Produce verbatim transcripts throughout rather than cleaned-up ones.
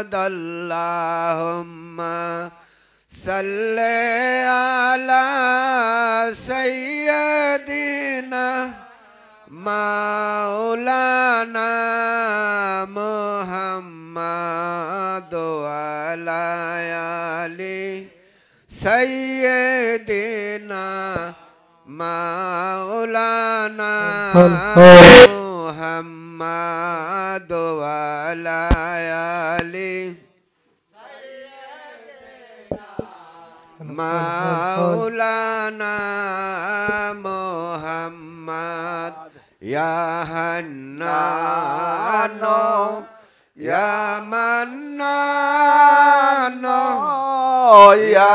मुहम्मद अल्लाहुम्मा सल्ले अला सय्यदिना मौलाना मुहम्मद अला आली सय्यदिना मौलाना मुहम्मद अला आली मौलाना मुहम्मद या हन्नानो या मन्नानो या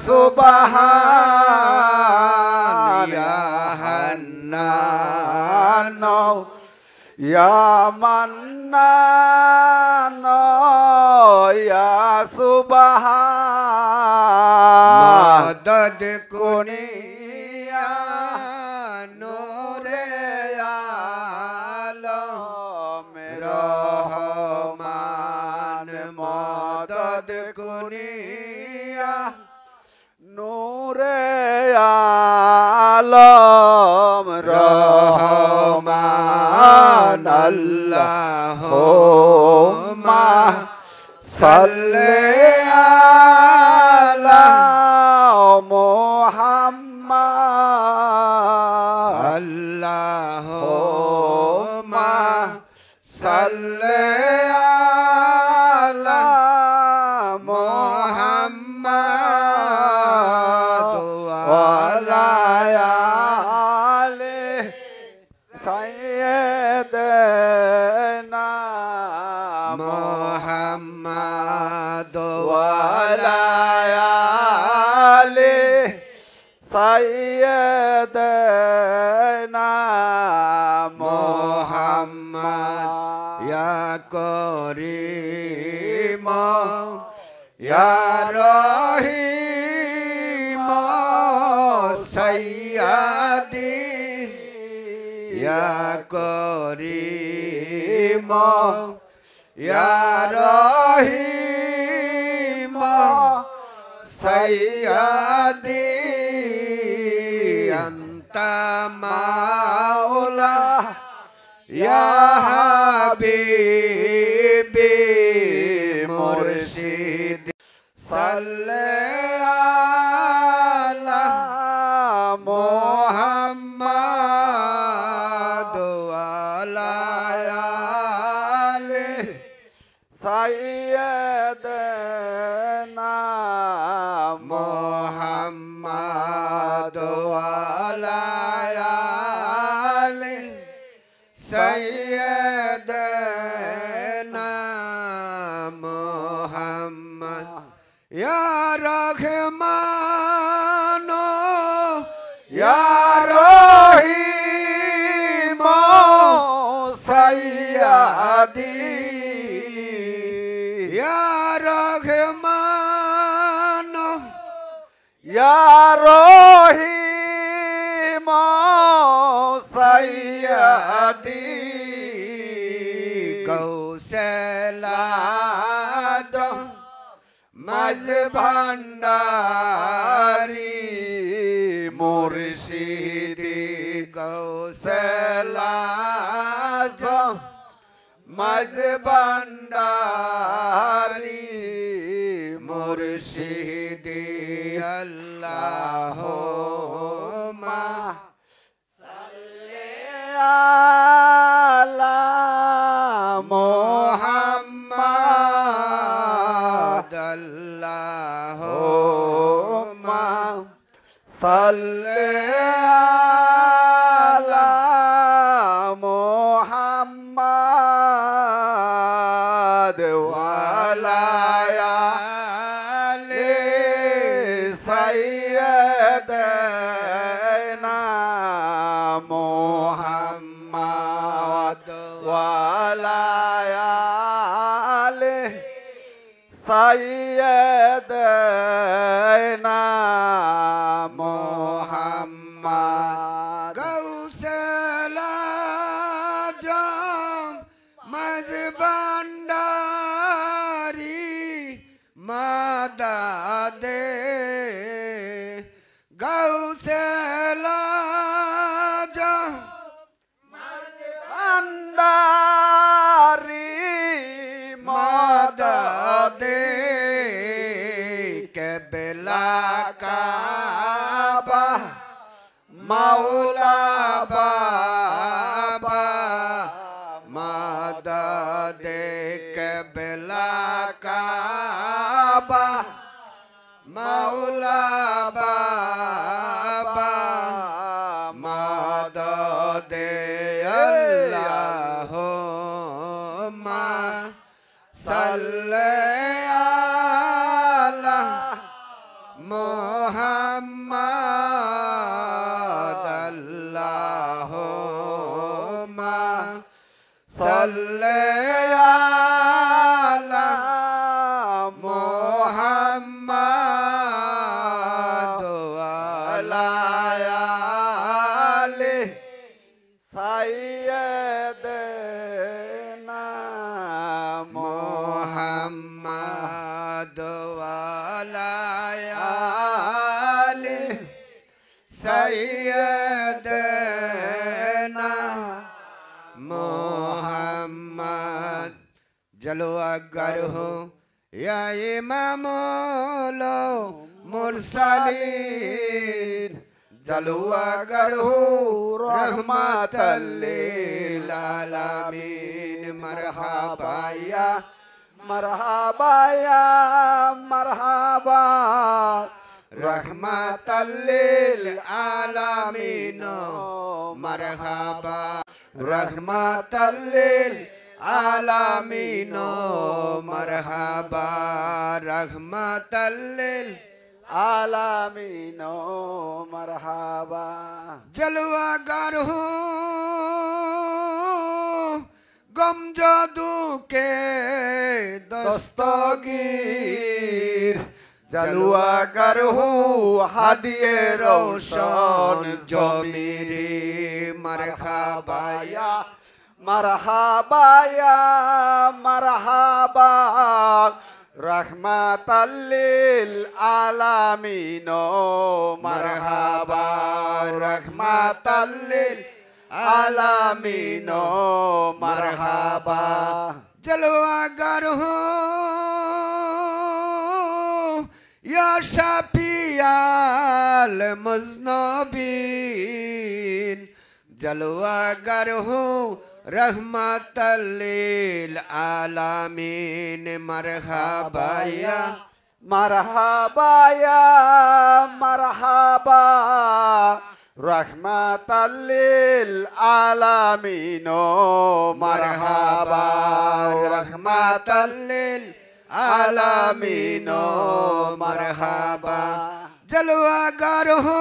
सुबहान या हन्नानो या मन्नानो या सुबहान मदद कुनिया नूरे आलम रहमान मदद कुनिया नूरे आलम रहमान अल्लाहुम्मा सल्ले अला मुहम्मद अल्लाहुम्मा सल्ले अला मुहम्मद वअला आलि सय्यदना मुहम्मद वअला आलि सय्यदना मुहम्मद या करीम या रहीम सय्यदी या करीम या रहीम सय्यदी अंता मौला या हबीबी मुर्शिद सल्ले अला मुहम्मद वअला आलि सय्यदना मुहम्मद वअला आलि सय्यदना मुहम्मद या रहमानो या रहीमो सय्यदी या रहमानो या रहीमो सय्यदी कौशला मज भंडारी मुर्शिदी कौशला मज भंडारी मुर्शिदी अल्लाहुम्मा सल्ले अला मुहम्मद अल्लाहुम्मा सल्ले अला मुहम्मद वअला आलि सय्यदना मुहम्मद वअला आलि सय्यदना मुहम्मद गौसला जाम मज भंडारी मौला बाबा मदद क़िबला काबा मौला बाबा मदद अल्लाहुम्मा सल्ले अला मुहम्मद अल्लाहुम्मा सल्ले अला मुहम्मद अला आले सय्यदना मुहम्मद अला आले सय्यदना मुहम्मद जलवा हो या इमामुल मुरसलीन जलवा हो रहमतल लिल आलमीन मरहबा या मरहबा या मरहबा रहमतल लिल आलमीन मरहबा रहमतल लिल आलमीनो मरहबा रहमतल लिल आलमीनो मरहबा जलवा गर हो गम जादू के दस्तगीर जलवा गर हो हादिए रोशन जो मेरी मरहबा या मरहबा या मरहबा रहमतल लिल आलमीनो मरहबा रहमतल लिल आलमीनो मरहबा जलवा गर हो या शफीअल मुज़नबीन जलवा गर हो रहमतल लिल आलमीन मरहबा या मरहबा या मरहबा रहमतल लिल आलमीनो मरहबा रहमतल लिल आलमीनो मरहबा जलवा गर हो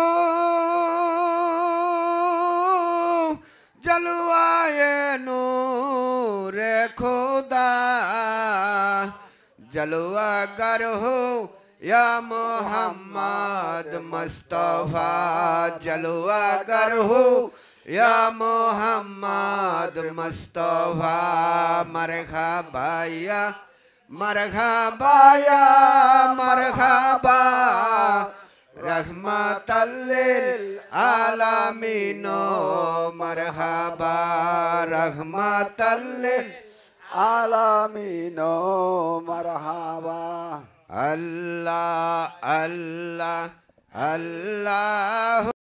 जलवाए नूर खुदा जलवा गर हो या मोहम्मद मुस्तफा जलवा गर हो या मोहम्मद मुस्तफा मरहबा या मरहबा या मरहबा रहमतल लिल आलमीनो मरहबा रहमतल लिल आलमीनो मरहबा अल्लाह अल्लाह अल्लाह।